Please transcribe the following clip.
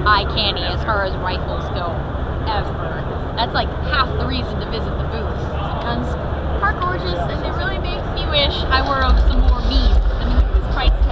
eye candy as far as rifles go, ever. That's like half the reason to visit the booth. Guns are gorgeous and they really make me wish I were of some more means. I mean, these prices